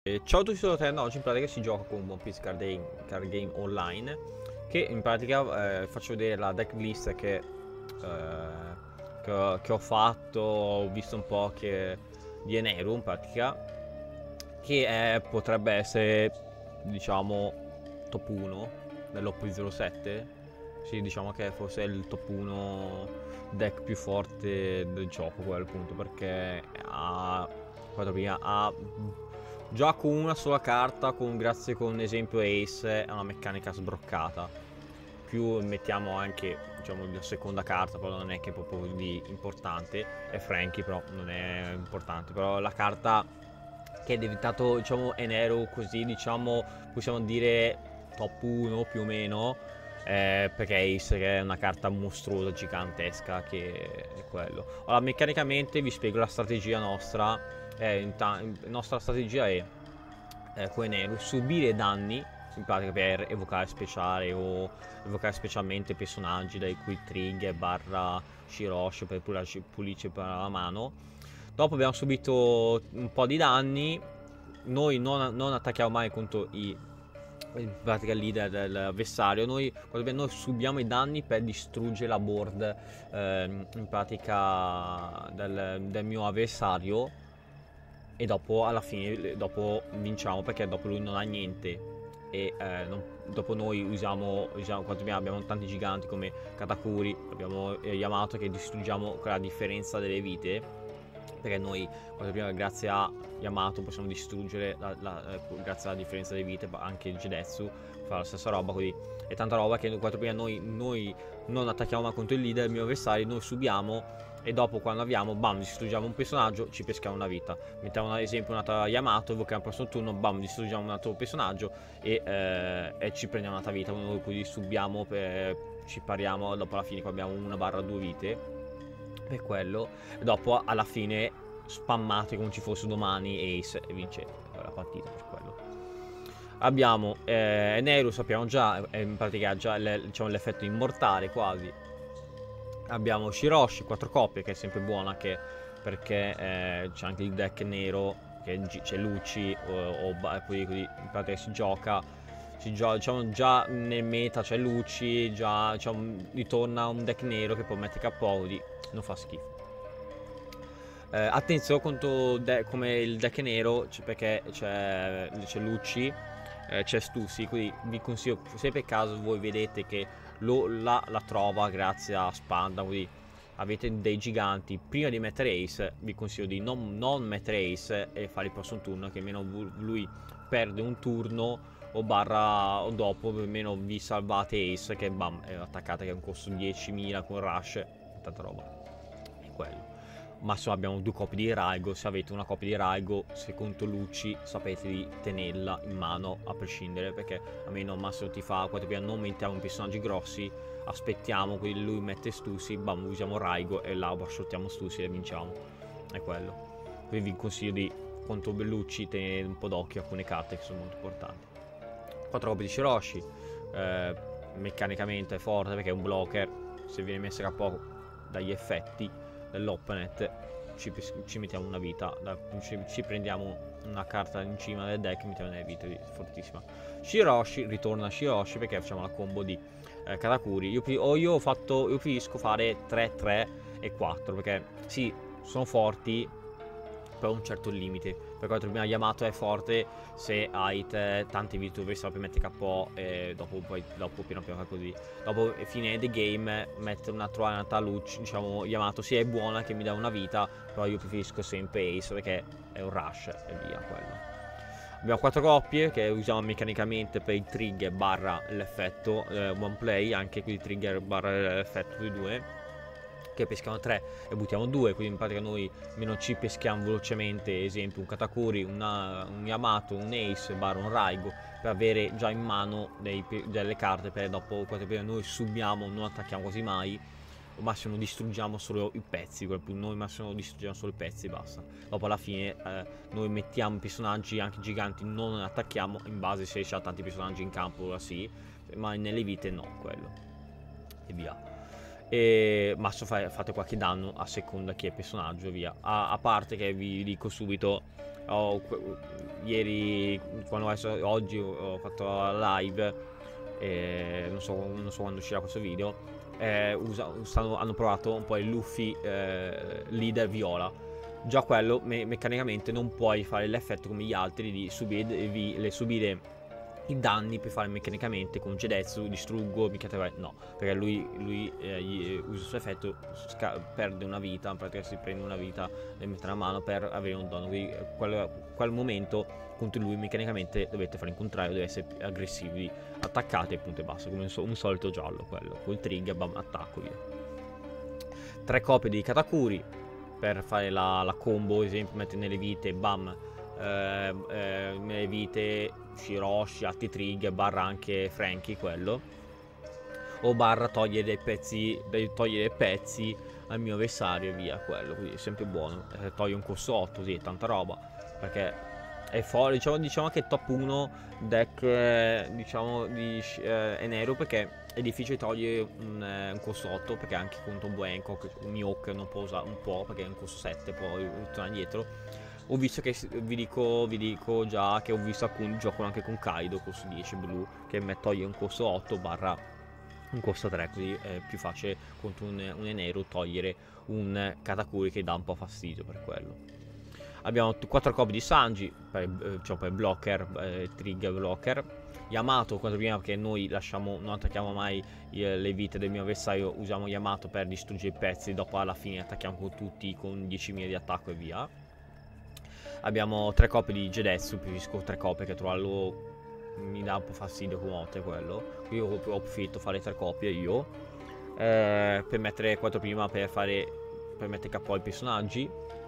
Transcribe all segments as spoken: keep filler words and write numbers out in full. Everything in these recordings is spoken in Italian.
Eh, Ciao a tutti, sono Terno. Oggi in pratica si gioca con One Piece Card Game, Card Game Online. Che in pratica eh, faccio vedere la deck list che, eh, che, ho, che ho fatto. Ho visto un po' che di Eneru in pratica, che è, potrebbe essere, diciamo, top uno dell'O P zero sette. Sì, diciamo che forse è il top uno deck più forte del gioco, quello appunto, perché ha, guarda prima, ha già con una sola carta, con, grazie con esempio Ace, è una meccanica sbroccata. Più mettiamo anche, diciamo, la seconda carta, però non è che è proprio di importante. È Frankie, però non è importante. Però la carta che è diventato, diciamo, Enero, così, diciamo, possiamo dire top uno più o meno. Eh, perché Ace, che è una carta mostruosa, gigantesca, che è quello. Allora, meccanicamente vi spiego la strategia nostra. Eh, la nostra strategia è, eh, come Nero, subire danni in pratica per evocare speciale o evocare specialmente personaggi dai cui trigger barra Shiroshi per pulirci per la mano. Dopo abbiamo subito un po' di danni. Noi non, non attacchiamo mai contro i, in pratica il leader dell'avversario. Noi, noi subiamo i danni per distruggere la board, ehm, in pratica del, del mio avversario, e dopo alla fine dopo vinciamo, perché dopo lui non ha niente e eh, non, dopo noi usiamo, usiamo quanto abbiamo, abbiamo tanti giganti come Katakuri, abbiamo eh, Yamato, che distruggiamo con la differenza delle vite, perché noi quanto prima grazie a Yamato possiamo distruggere la, la, eh, grazie alla differenza delle vite anche Jedetsu fa la stessa roba, quindi è tanta roba che quanto prima noi, noi non attacchiamo mai contro il leader, il mio avversario, noi subiamo, e dopo quando abbiamo, bam, distruggiamo un personaggio, ci peschiamo una vita. Mettiamo ad esempio un'altra Yamato, evochiamo il prossimo turno, bam, distruggiamo un altro personaggio e, eh, e ci prendiamo un'altra vita. Noi quindi subiamo, per, ci pariamo, dopo alla fine qua abbiamo una barra due vite, per quello. E dopo alla fine spammate come ci fosse domani Ace e vince la partita, per quello. Abbiamo eh, Neru, sappiamo già, eh, in pratica già diciamo, l'effetto immortale quasi. Abbiamo Shiroshi, quattro coppie, che è sempre buona, che, perché eh, c'è anche il deck nero, che c'è Lucci, o, o poi così, in pratica si gioca, si gioca, diciamo già nel meta c'è Lucci, già diciamo, ritorna un deck nero che può mettere K O, di non fa schifo. Eh, attenzione contro come il deck nero, perché c'è Lucci, eh, c'è Stussy, quindi vi consiglio, se per caso voi vedete che lo, la, la trova grazie a Spanda, quindi avete dei giganti, prima di mettere Ace vi consiglio di non, non mettere Ace e fare il prossimo turno, che almeno lui perde un turno o barra o dopo almeno vi salvate Ace, che bam, è attaccata, che è un costo diecimila con Rush, tanta roba, è quello. Massimo abbiamo due copie di Raigo. Se avete una copia di Raigo, secondo Lucci, sapete di tenerla in mano a prescindere, perché almeno Massimo ti fa quando non mettiamo personaggi grossi, aspettiamo, quindi lui mette Stussy, bam, usiamo Raigo e là shottiamo Stussy e vinciamo, è quello. Quindi vi consiglio di, contro Bellucci, tenere un po' d'occhio alcune carte che sono molto importanti. quattro copie di Shiroshi, eh, meccanicamente è forte perché è un blocker, se viene messa a poco dagli effetti dell'opponent ci, ci mettiamo una vita, da, ci, ci prendiamo una carta in cima del deck e mettiamo nelle vite, fortissima. Shiroshi, ritorna Shiroshi perché facciamo la combo di eh, Katakuri. Io, oh, io ho fatto, io preferisco fare tre, tre e quattro, perché sì, sono forti per un certo limite. Per quanto prima Yamato è forte se hai te, tante vite dove per mettere K O e dopo poi dopo piano piano così. Dopo fine the game mettere una trovata luce, diciamo Yamato sì è buona che mi dà una vita, però io preferisco sempre Ace perché è un rush e via quello. Abbiamo quattro coppie che usiamo meccanicamente per il trigger barra l'effetto eh, one play, anche qui il trigger barra l'effetto di due, che peschiamo tre e buttiamo due, quindi in pratica noi meno ci peschiamo velocemente, esempio un Katakuri, una, un Yamato, un Ace barra un Raigo, per avere già in mano dei, delle carte per dopo, per noi subiamo, non attacchiamo quasi mai, al massimo distruggiamo solo i pezzi, noi massimo distruggiamo solo i pezzi e basta. Dopo alla fine eh, noi mettiamo personaggi anche giganti, non attacchiamo, in base se c'ha tanti personaggi in campo, ora sì, ma nelle vite no, quello, e via. E masso fa, fate qualche danno a seconda chi è il personaggio e via. A, a parte che vi dico subito, ho, ieri, quando adesso, oggi ho fatto la live, eh, non, so, non so quando uscirà questo video, eh, usa, stanno, hanno provato un po' il Luffy eh, leader viola. Già quello me meccanicamente non puoi fare l'effetto come gli altri di subire, vi, le subire i danni per fare meccanicamente con Jedetsu, distruggo, mica no, perché lui, lui eh, gli, usa il suo effetto, perde una vita, praticamente si prende una vita e mette la mano per avere un dono, quindi quel, quel momento contro lui meccanicamente dovete fare incontrare, deve essere aggressivi, attaccate e punto e basta, come un, so, un solito giallo quello, col trigger, bam, attacco, via. Tre copie di Katakuri per fare la, la combo, ad esempio mettere nelle vite, bam, eh, eh, nelle vite Shiroshi, atti trigger, barra anche Franky quello, o barra togliere dei pezzi, togliere pezzi al mio avversario e via quello, quindi è sempre buono. Eh, toglie un corso otto, sì, tanta roba, perché è fuori, diciamo, diciamo che top uno deck eh, diciamo di eh, Eneru, perché è difficile togliere un, eh, un corso otto, perché anche contro Buenco Mihawk non può usare un po', perché è un corso sette, poi torna indietro. Ho visto che vi dico, vi dico già che ho visto alcuni giocano anche con Kaido, corso dieci blu, che mi toglie un corso otto barra un corso tre, quindi è più facile contro un, un Eneru togliere un Katakuri che dà un po' fastidio per quello. Abbiamo quattro copie di Sanji per, eh, cioè per blocker, eh, trigger blocker. Yamato, quanto prima, che noi lasciamo, non attacchiamo mai eh, le vite del mio avversario, usiamo Yamato per distruggere i pezzi, dopo alla fine attacchiamo con tutti con diecimila di attacco e via. Abbiamo tre copie di Jedetsu, preferisco tre copie che trovarlo mi dà un po' fastidio come notte quello. Io ho, ho preferito fare tre copie io, eh, per mettere quattro prima per fare, per mettere K O i personaggi.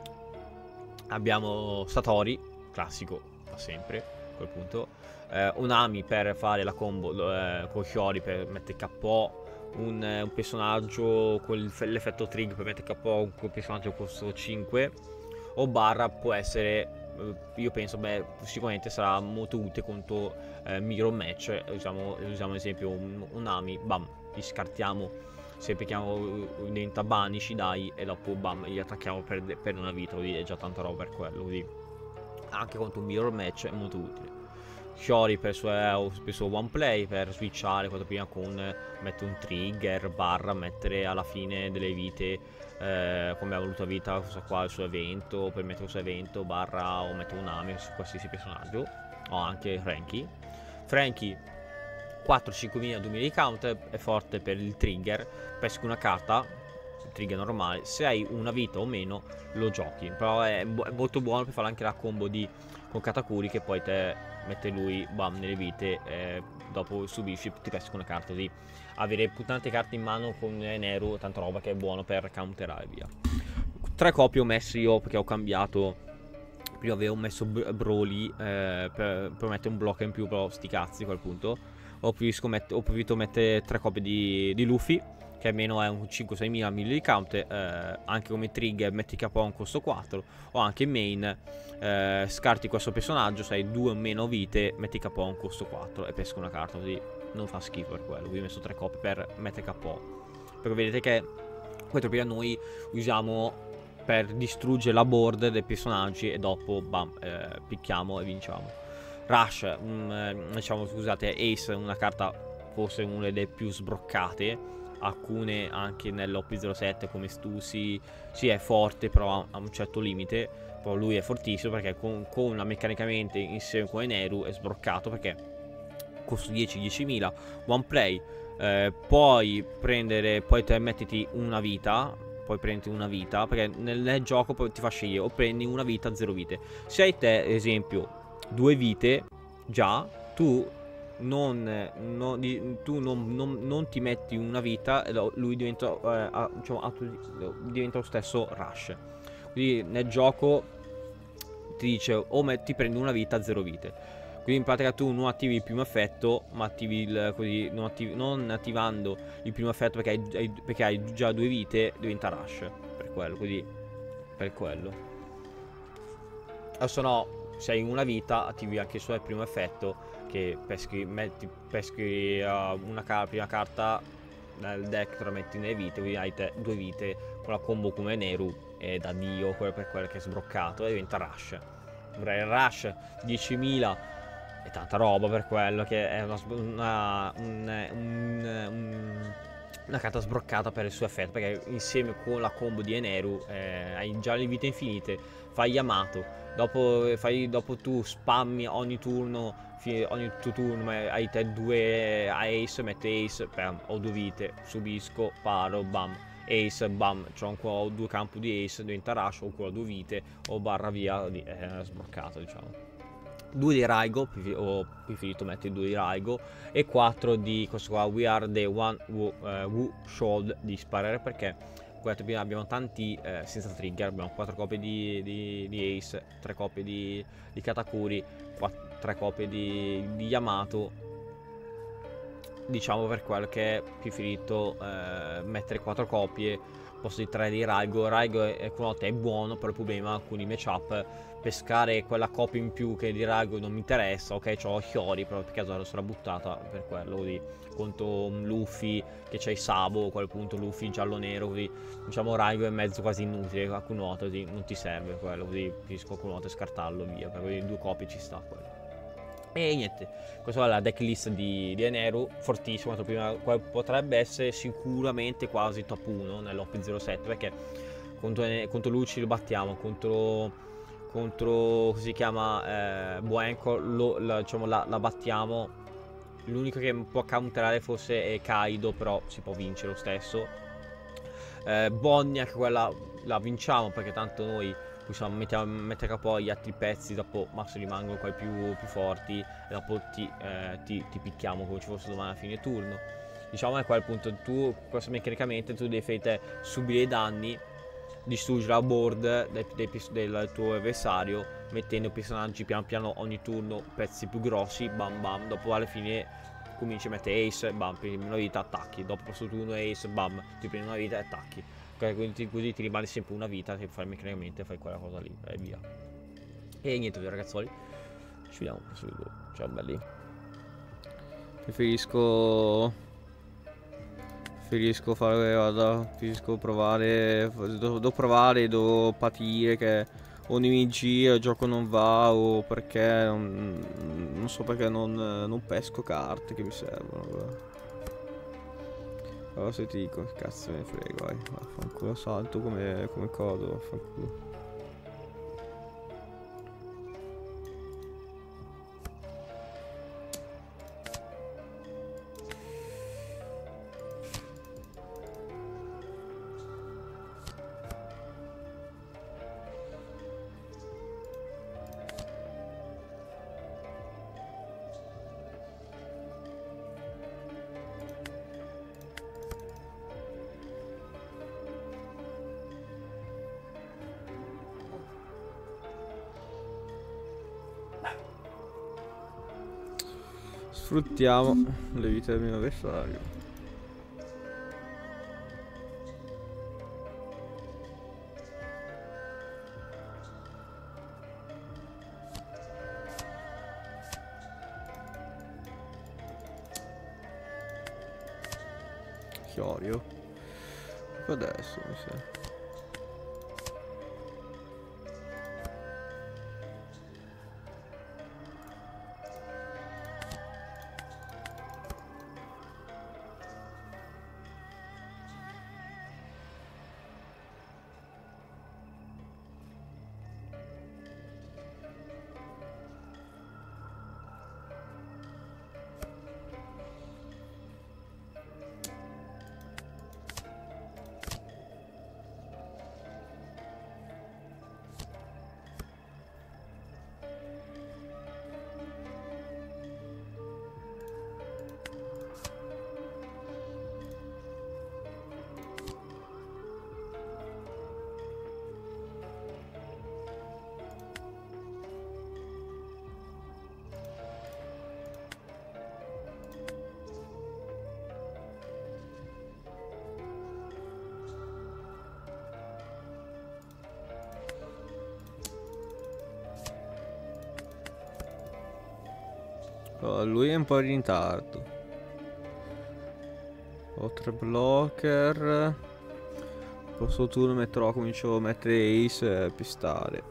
Abbiamo Satori, classico, fa sempre a quel punto. Eh, Unami per fare la combo eh, con Shiori per mettere K O. Un, un personaggio con l'effetto Trig per mettere K O un personaggio costo cinque. O barra può essere, io penso, beh, sicuramente sarà molto utile contro eh, Mirror Match. Usiamo, usiamo ad esempio un, un Ami, bam, gli scartiamo, se picchiamo diventa Banish, dai, e dopo bam, gli attacchiamo per, per una vita, quindi è già tanta roba per quello, quindi anche contro un Mirror Match è molto utile. Shiori per il suo, per il suo one play, per switchare quanto prima con mettere un trigger, barra mettere alla fine delle vite, eh, come ha voluto vita, cosa qua il suo evento, per mettere il suo evento, barra o mettere un Ami su qualsiasi personaggio, o anche Franky. Franky quattro cinquemila duemila di counter, è forte per il trigger, pesca una carta, il trigger normale, se hai una vita o meno lo giochi, però è, è molto buono per fare anche la combo di con Katakuri, che poi te mette lui bam nelle vite, eh, dopo subisci, ti pesca una carta, di avere tante carte in mano con Eneru, tanta roba che è buono per counterare via. Tre copie ho messo io perché ho cambiato, prima avevo messo Broly eh, per, per mettere un blocco in più, però sti cazzi a quel punto ho preferito mettere tre copie di, di Luffy, che almeno è un cinque sei mila di counter, eh, anche come trigger metti K O un costo quattro, o anche main, eh, scarti questo personaggio, se hai due o meno vite metti K O un costo quattro e pesca una carta, così non fa schifo per quello. Quindi ho messo tre copie per mettere K O, perché vedete che quattro noi usiamo per distruggere la board dei personaggi e dopo bam, eh, picchiamo e vinciamo. Rush, um, diciamo, scusate, Ace, una carta forse una delle più sbroccate, alcune anche nell'O P zero sette come Stussy, sì è forte però a un certo limite, però lui è fortissimo perché con, con meccanicamente insieme con Eneru è sbroccato, perché costa dieci diecimila, one play, eh, puoi prendere, poi te mettiti una vita, poi prendi una vita, perché nel, nel gioco poi ti fa scegliere o prendi una vita, zero vite. Se hai te, ad esempio, due vite già, tu non, non, tu non, non, non ti metti una vita e lui diventa, eh, diciamo, diventa lo stesso Rush. Quindi nel gioco ti dice o metti, prendi una vita, zero vite. Quindi in pratica tu non attivi il primo effetto, ma attivi il, così, non, attivi, non attivando il primo effetto perché hai, perché hai già due vite, diventa Rush. Per quello, quindi per quello. Adesso no, se hai una vita attivi anche solo il primo effetto, che peschi, metti, peschi uh, una car prima carta nel deck te lo metti nelle vite, quindi hai te due vite con la combo come Neru e da dio, quello per quello che è sbroccato, e diventa Rush. Il Rush diecimila è tanta roba per quello, che è una, una, un, un, un, una carta sbroccata per il suo effetto, perché insieme con la combo di Eneru eh, hai già le vite infinite, fai Yamato, dopo, fai, dopo tu spammi ogni turno, ogni tuo turno hai te due Ace, metti Ace, bam, ho due vite, subisco, paro, bam, Ace, bam, c'ho ho due campi di Ace, diventa Rush, ho ancora due vite, o barra via, è sbroccato, diciamo. Due di Raigo, ho preferito mettere due di Raigo, e quattro di questo qua, We Are The One Who, uh, who Should di sparare, perché abbiamo tanti eh, senza trigger, abbiamo quattro copie di, di, di Ace, tre copie di, di Katakuri, tre copie di, di Yamato, diciamo per quello che è preferito eh, mettere quattro copie posto di tre di Raigo. Raigo è, è, è buono, però il problema con i matchup, pescare quella copia in più che di Raigo non mi interessa. Ok, c'ho Chiori, però per caso ero sarà buttata per quello, così contro Luffy che c'è Sabo, a quel punto Luffy giallo-nero, così diciamo Raigo è mezzo quasi inutile, a Kunoto così non ti serve quello, così finisco Kunoto e scartarlo via, per due copie ci sta quello. E niente, questa è la decklist di, di Eneru, fortissima, prima, potrebbe essere sicuramente quasi top uno nell'O P zero sette, perché contro, contro lui ci lo battiamo, contro, contro come si chiama, eh, Buenco, lo, la, diciamo, la, la battiamo, l'unico che può counterare forse è Kaido, però si può vincere lo stesso. eh, Bognac quella la vinciamo, perché tanto noi possiamo mettere, mettere a capo gli altri pezzi, dopo Max rimangono quelli più, più forti, e dopo ti, eh, ti, ti picchiamo come ci fosse domani a fine turno. Diciamo che qua il punto, tu questo meccanicamente tu devi fare subire i danni, distruggere la board del, del, del tuo avversario, mettendo personaggi piano piano ogni turno pezzi più grossi, bam bam, dopo alla fine cominci a mettere Ace, bam, prendi una vita, attacchi, dopo questo turno Ace, bam, ti prendi una vita e attacchi. Quindi così ti rimane sempre una vita che fai meccanicamente, fai quella cosa lì e via. E niente ragazzoli, ci vediamo al prossimo video. Ciao belli. Preferisco Preferisco fare, vada, preferisco provare, devo provare, devo patire che ogni mi gira, il gioco non va, o perché non, non so perché non, non pesco carte che mi servono. Allora se ti dico, che cazzo me ne frega, vai, vaffanculo, salto come, come codo, vaffanculo. Sfruttiamo le vite del mio avversario. Chiorio. Adesso mi sa. Oh, lui è un po' in ritardo. Ho tre blocker. Questo turno metterò, comincio a mettere ace e pistare.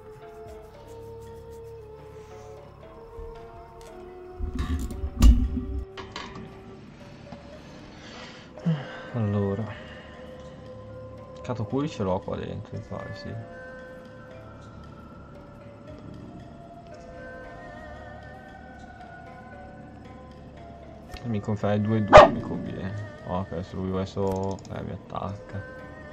Allora, Katakuri ce l'ho qua dentro, mi pare, sì. Mi conferma due due, mi conviene. Oh, ok, se lui adesso eh, mi attacca.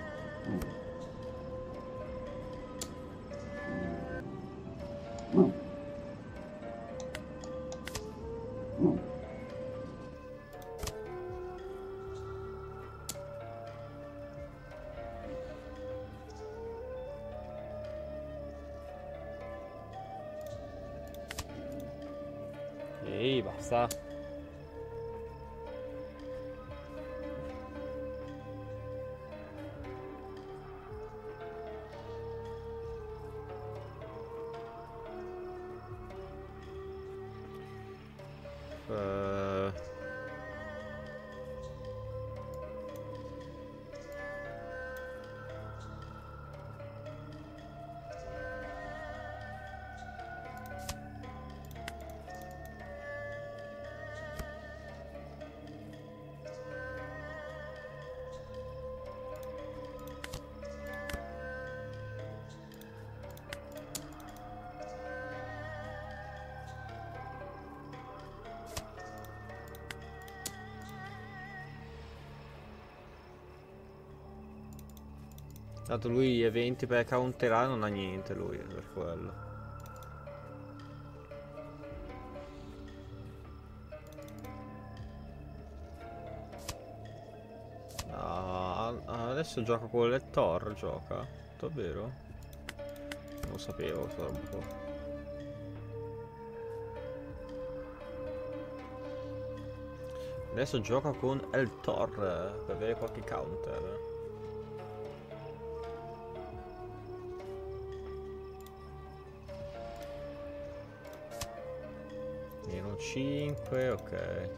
Ehi, basta. Uh... Tanto lui eventi per counterare non ha niente lui, per quello. Ah, adesso gioca con il Thor, gioca? Davvero? Non lo sapevo, sta roba qua. Adesso gioca con El Thor per avere qualche counter. Meno cinque, ok.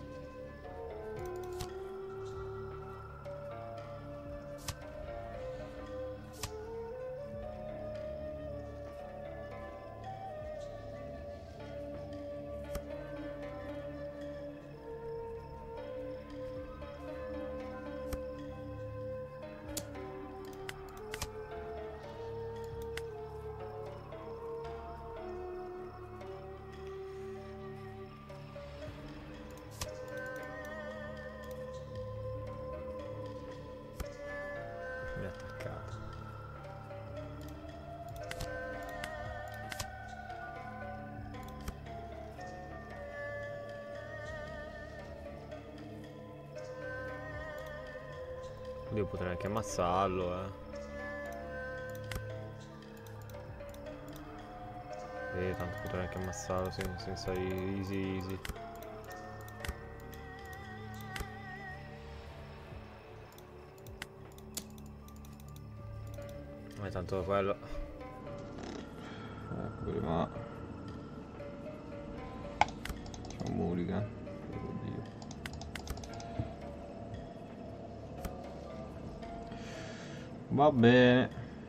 Mi ha attaccato. Io potrei anche ammazzarlo, eh. E tanto potrei anche ammazzarlo sen senza easy easy. Ma tanto quello. Ecco prima. C'è un mulligan. Oddio. Va bene.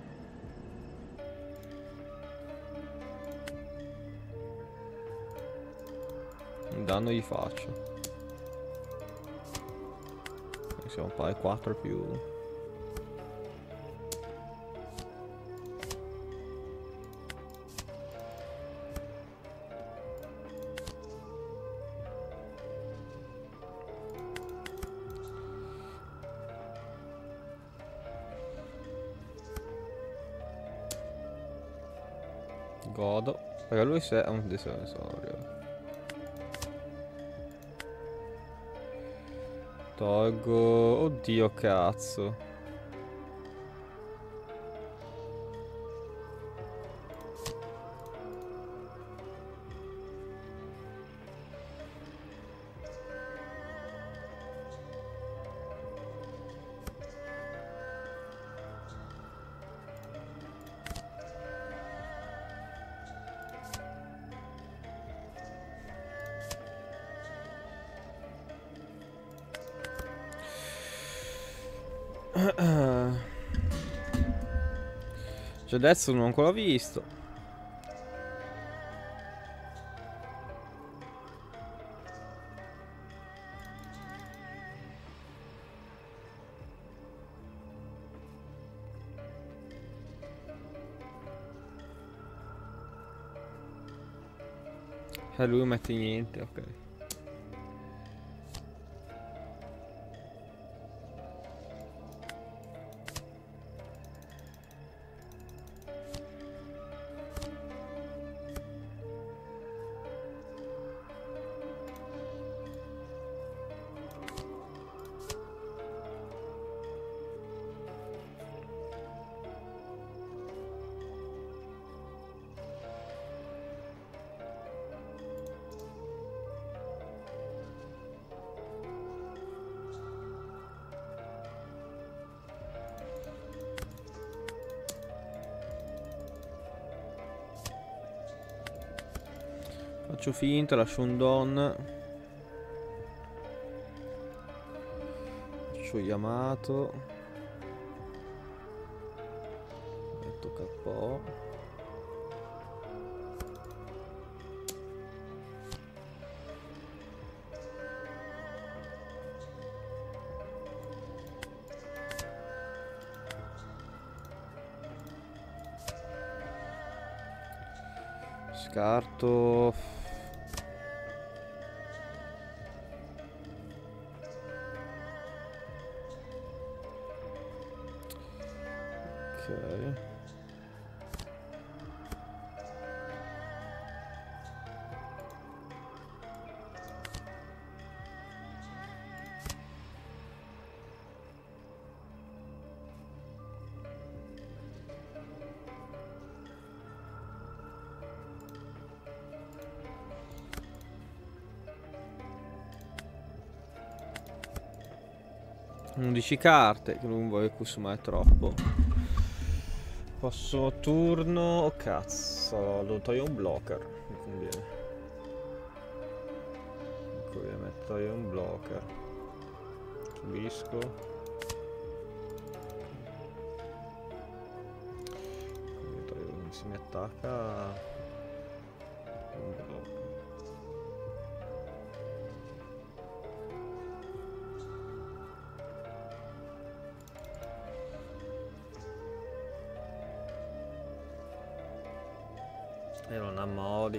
Un danno gli faccio. Siamo poi quattro più. Godo. Perché lui è un difensorio. Tolgo. Oddio cazzo. Cioè adesso non ho ancora visto. E lui non mette niente, ok. Faccio finta, lascio un don. Faccio Yamato. Metto K O. Scarto. Ok. undici carte, che non voglio consumare troppo. Posso turno. Oh cazzo, devo togliere un blocker. Mi conviene. Mi conviene togliere un blocker. Subisco. Se mi attacca un blocco. E non ha modi.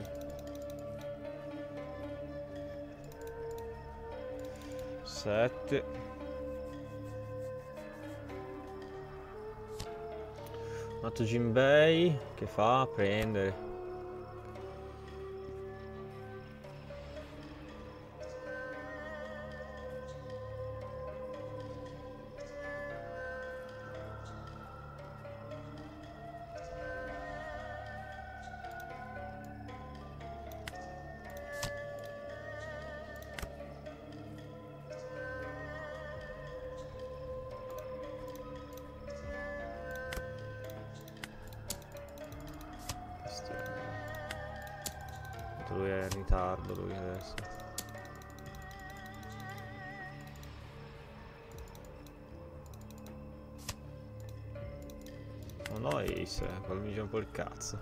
Sette. Nato Jinbei che fa? Prendere. Lui è in ritardo, lui adesso. Non ho ace, quello mi gira un po' il cazzo.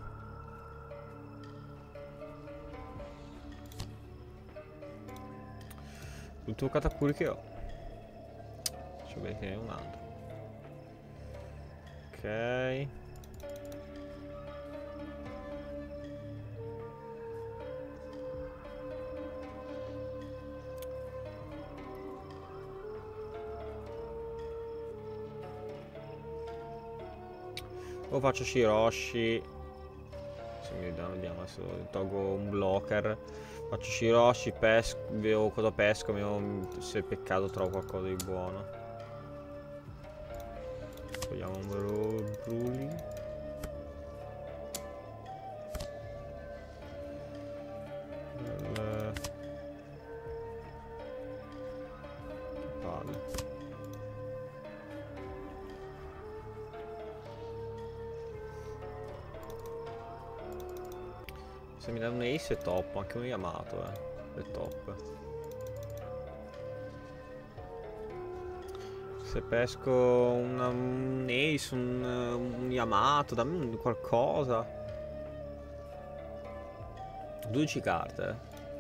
L'ultimo Katakuri che ho. Faccio bene che ne è un altro. Ok. O faccio Shiroshi. Se mi danno, vediamo adesso tolgo un blocker. Faccio Shiroshi, pesco, vedo cosa pesco, vedo se peccato trovo qualcosa di buono. Togliamo un Bruli. Se mi dà un ace è top, anche un Yamato eh. È top. Se pesco una, un Ace, un, un Yamato, dammi un qualcosa. dodici carte.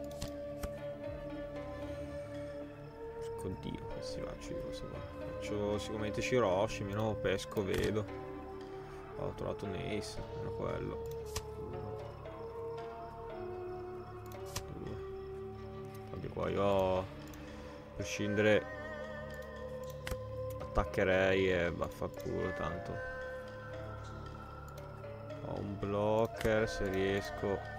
Oddio, che si faccio io questo qua. Faccio sicuramente Shiroshi, meno pesco, vedo. Ho trovato un Ace, meno quello. Due. Anche qua io, a prescindere, attaccherei e vaffanculo tanto. Ho un blocker se riesco.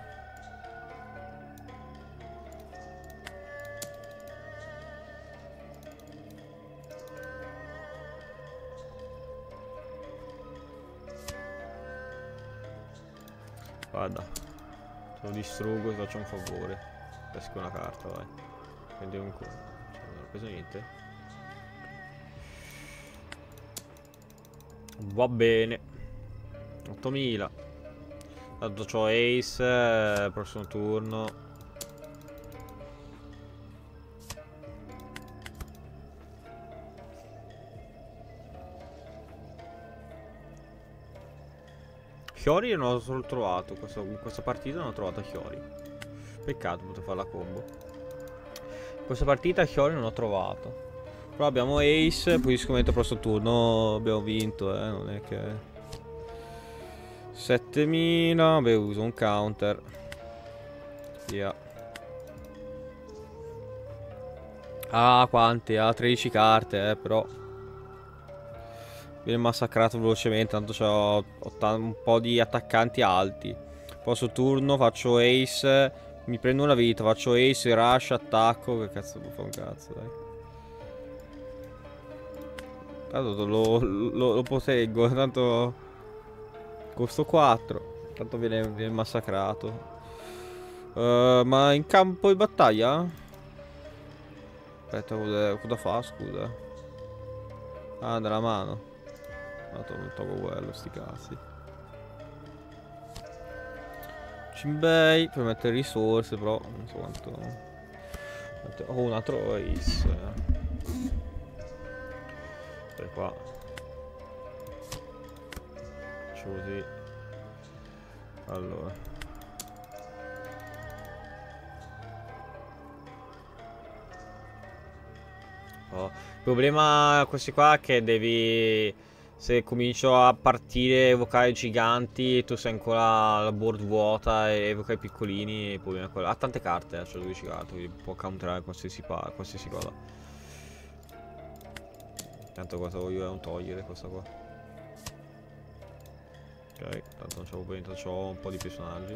Guarda, se lo distruggo ti faccio un favore. Pesco una carta, vai. Prendi un co'. Cioè, non ho preso niente. Va bene. ottomila. Tanto c'ho Ace, eh, prossimo turno. Chiori non l'ho solo trovato, questa, in questa partita non ho trovato Chiori. Peccato, potevo fare la combo. In questa partita Chiori non ho trovato. Però abbiamo Ace, poi scommetto il prossimo turno abbiamo vinto, eh, non è che... settemila, beh, uso un counter. Via. Ah, quante? Ha tredici carte, eh, però... Viene massacrato velocemente, tanto c'ho un po' di attaccanti alti. Prossimo turno faccio Ace, mi prendo una vita, faccio Ace, rush, attacco. Che cazzo devo fare un cazzo, dai. Tanto lo, lo, lo posseggo, tanto costo quattro. Tanto viene, viene massacrato. uh, Ma in campo di battaglia? Aspetta, cosa, cosa fa, scusa? Ah, della mano. Non tolgo quello, sti cazzi. Cimbei per mettere risorse, però non so quanto. Oh, un altro Ace. Aspetta qua. Faccio così. Allora. Oh. Il problema questi qua è che devi... Se comincio a partire, evocare giganti, tu sei ancora la board vuota e evoca i piccolini, poi ha tante carte, eh, cioè dodici carte, quindi può counterare qualsiasi, qualsiasi cosa. Tanto cosa voglio è un togliere questa qua. Ok, tanto non c'ho proprio niente, c'ho un po' di personaggi.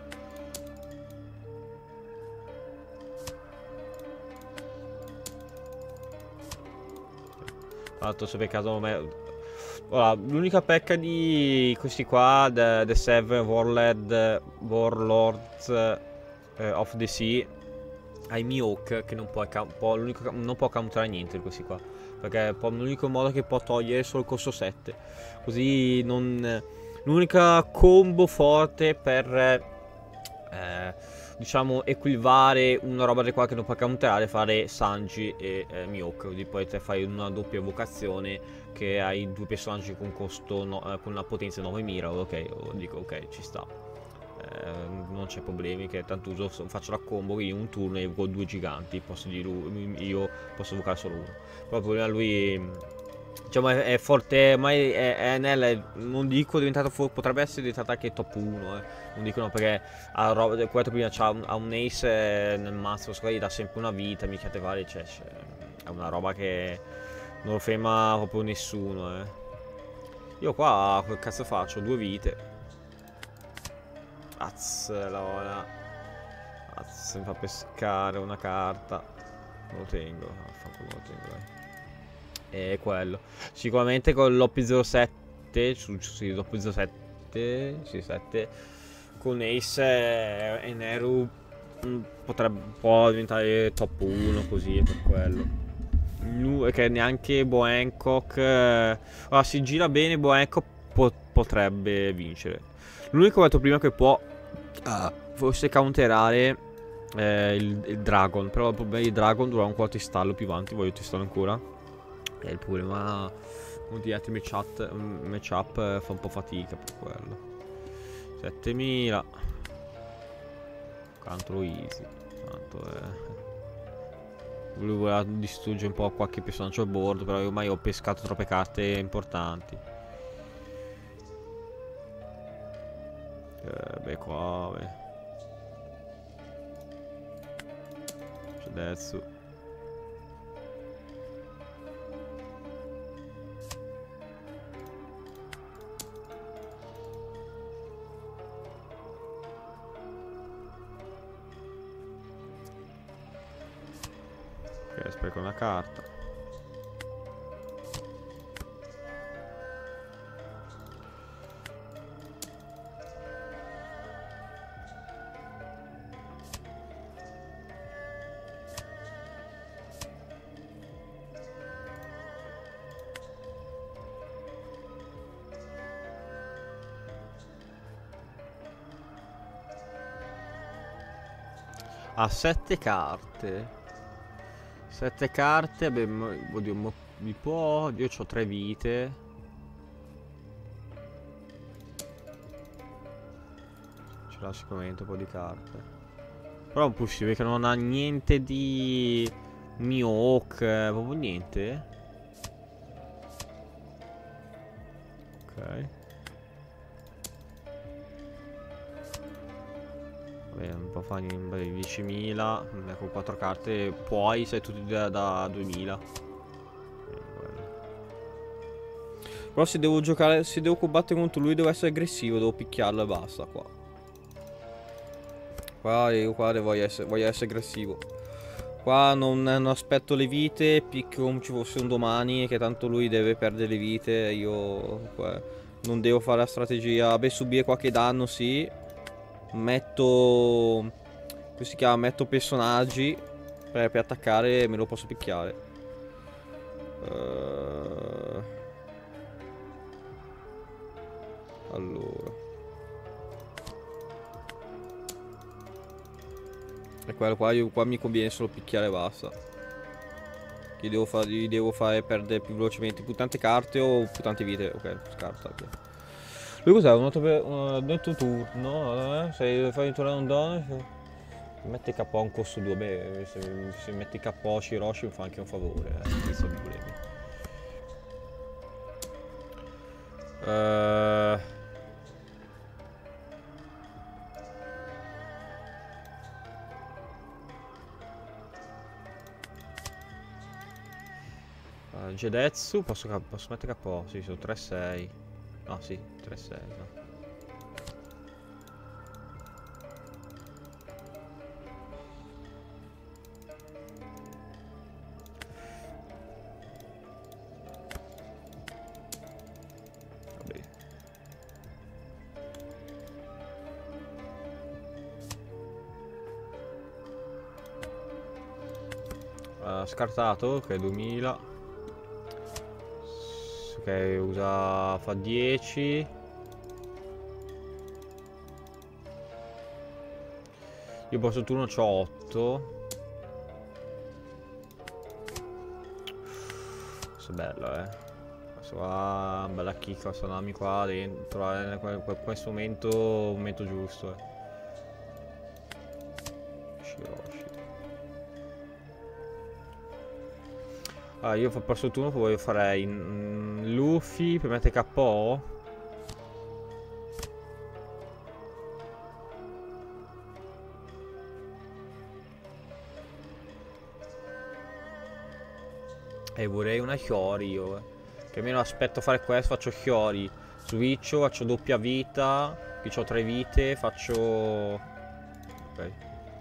Tanto se per caso me... Ora, l'unica pecca di questi qua, The, the Seven Warlord, Warlords eh, of the Sea, hai Mihawk che non può, può, non può counterare niente di questi qua. Perché l'unico modo che può togliere è solo il costo sette. Così non... L'unica combo forte per... Eh, diciamo equilibrare una roba di qua che non può counterare, fare Sanji e eh, Mihawk, così poi te fai una doppia evocazione che hai due personaggi con costo no, eh, con una potenza nove mira. Ok, dico ok, ci sta, eh, non c'è problemi, che tanto uso, faccio la combo in un turno e evoco due giganti, posso di lui, io posso evocare solo uno. Però il problema lui, diciamo, è, è forte, ma è, è nel, non dico diventato, potrebbe essere diventato anche top uno, eh. Non dicono perché ha roba, come detto prima, ha un, un ace nel mazzo, gli dà sempre una vita, mica te varie, cioè, cioè, è una roba che non lo ferma proprio nessuno, eh. Io qua, che cazzo faccio? Due vite. Az, la ora. Az, mi fa pescare una carta. Non lo tengo, affanculo, non lo tengo, dai. E quello. Sicuramente con l'O P zero sette, su, sì, l'O P zero sette, sì, sette, con Ace e Neru potrebbe, può diventare top uno così, per quello. Che neanche Bohancock, eh, allora, si gira bene, Bohancock po potrebbe vincere. L'unico che ho detto prima che può uh, forse counterare eh, il, il Dragon, però il problema di Dragon dovrà un quarto istallo più avanti, voglio testare ancora. E il problema con gli altri matchup matchup fa un po' fatica per quello. settemila. Contro easy. Tanto è... Lui voleva distruggere un po' qualche personaggio a bordo, però io ormai ho pescato troppe carte importanti. Eh, beh, qua, beh. C'è adesso. Ok, spreco una carta. Ha sette carte. Sette carte, beh, oddio, mo, mi può... Io ho tre vite. Ce l'ha sicuramente un po' di carte. Però è possibile che non ha niente di... Mihawk, eh, proprio niente. Ok. Vabbè, non può fare niente, diecimila, con quattro carte puoi, sei tutti da, da duemila. Però se devo giocare, se devo combattere contro lui devo essere aggressivo, devo picchiarlo e basta qua. Qua io qua voglio essere, voglio essere aggressivo. Qua non, non aspetto le vite, picchio come ci fosse un domani, che tanto lui deve perdere le vite, io qua, non devo fare la strategia, beh, subire qualche danno sì. Metto... Come si chiama? Metto personaggi per, per attaccare e me lo posso picchiare. uh... Allora, e quello qua, io, qua mi conviene solo picchiare e basta. Che devo fare, gli devo fare perdere più velocemente più tante carte o più tante vite. Ok, scarta. Okay. Lui cos'è? Un altro turno? Eh? Se fai tornare un dono, metti K O a un costo due. Beh, se, se metti K O Shiroshi mi fa anche un favore, eh, senza problemi. Uh... Uh, Jedetsu, posso, posso mettere K O? Sì, sono tre sei. No, sì, tre sei, no. Uh, scartato, ok, duemila. Ok, usa, fa dieci. Io posso turno c'ho otto. Questo è bello, eh. Questo qua, bella chicca, salami qua dentro, eh. In questo momento, momento giusto, eh. Shiroshi. Allora, io per il turno poi farei mm, Luffy per mettere K O. E vorrei una Hiyori io, eh. Che almeno aspetto a fare questo, faccio Hiyori. Switcho, faccio doppia vita. Qui ho tre vite, faccio... Ok.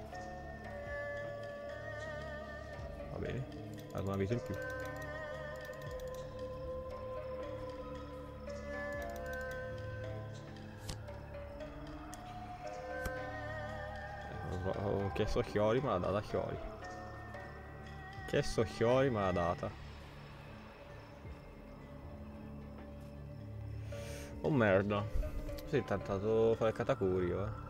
Va bene. Ho una vita in più. Ho chiesto Hiyori, ma l'ha data Hiyori. Ho chiesto Hiyori, ma l'ha data. Oh merda. Si è tentato fare Katakurio, eh.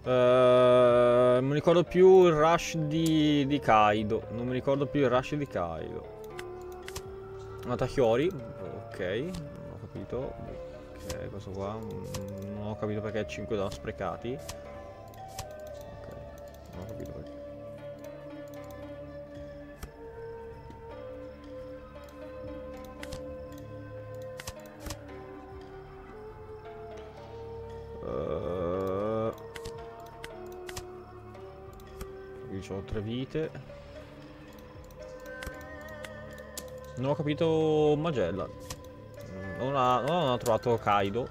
Uh, non mi ricordo più il rush di, di Kaido. Non mi ricordo più il rush di Kaido. Matachiori. Ok, non ho capito. Ok, questo qua. Non ho capito perché cinque da sprecati. Ok, non ho capito perché. Uh, qui ho tre vite. Non ho capito Magellan. Non, ha, non ho trovato Kaido.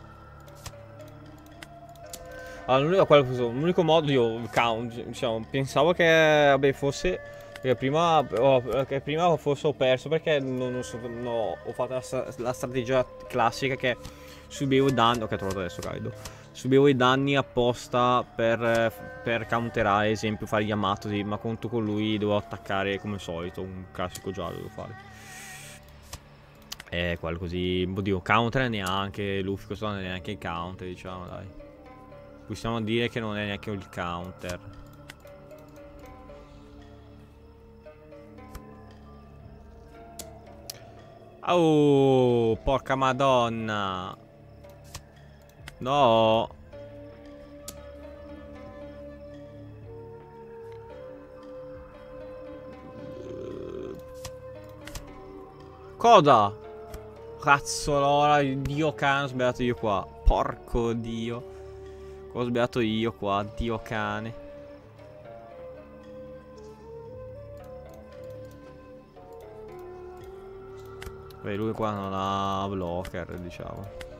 Allora, l'unico modo io count, diciamo, pensavo che vabbè, fosse che prima, oh, che prima forse ho perso perché non, non so, no, ho fatto la, la strategia classica che subivo i danni. Ok, ho trovato adesso Kaido. Subivo i danni apposta per, per counterare, ad esempio fare Yamato, sì, ma conto con lui devo attaccare come al solito, un classico giallo devo fare. Eh, quello così, oddio, counter neanche, Luffy questo non è neanche il counter, diciamo, dai. Possiamo dire che non è neanche il counter. Oh, porca madonna. No. Cosa? Cazzolola, Dio cane, ho sbagliato io qua. Porco Dio. Ho sbagliato io qua, Dio cane. Beh, lui qua non ha blocker, diciamo.